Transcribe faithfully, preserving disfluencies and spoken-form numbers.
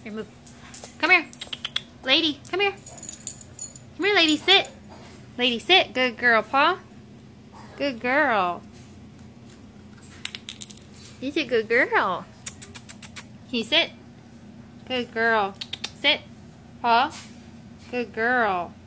Here, move. Come here. Lady, come here. Come here, lady, sit. Lady, sit. Good girl, paw. Good girl. You're a good girl. Can you sit? Good girl. Sit. Paw. Good girl.